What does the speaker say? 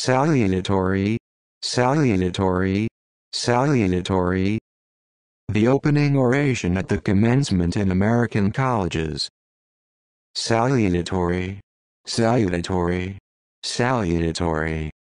Salutatory, salutatory, salutatory. The opening oration at the commencement in American colleges. Salutatory, salutatory, salutatory.